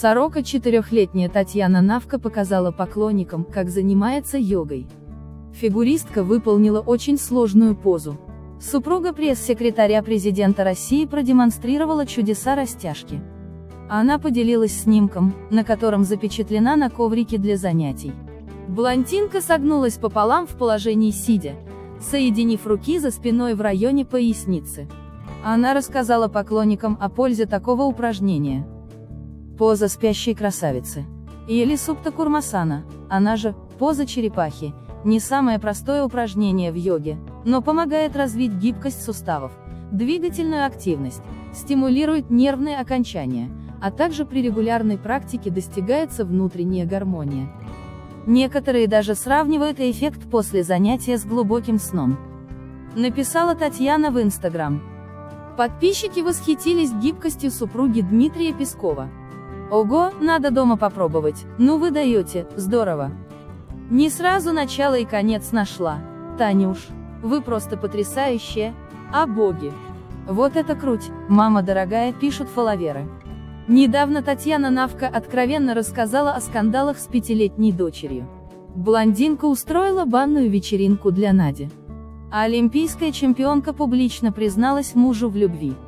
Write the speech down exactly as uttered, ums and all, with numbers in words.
сорок четырёхлетняя Татьяна Навка показала поклонникам, как занимается йогой. Фигуристка выполнила очень сложную позу. Супруга пресс-секретаря президента России продемонстрировала чудеса растяжки. Она поделилась снимком, на котором запечатлена на коврике для занятий. Блондинка согнулась пополам в положении сидя, соединив руки за спиной в районе поясницы. Она рассказала поклонникам о пользе такого упражнения. Поза спящей красавицы. Или супта курмасана, она же поза черепахи, не самое простое упражнение в йоге, но помогает развить гибкость суставов, двигательную активность, стимулирует нервные окончания, а также при регулярной практике достигается внутренняя гармония. Некоторые даже сравнивают эффект после занятия с глубоким сном. Написала Татьяна в Инстаграм. Подписчики восхитились гибкостью супруги Дмитрия Пескова. Ого, надо дома попробовать, ну вы даете, здорово. Не сразу начало и конец нашла. Танюш, вы просто потрясающая, а боги. Вот это круть, мама дорогая, пишут фолловеры. Недавно Татьяна Навка откровенно рассказала о скандалах с пятилетней дочерью. Блондинка устроила банную вечеринку для Нади. А олимпийская чемпионка публично призналась мужу в любви.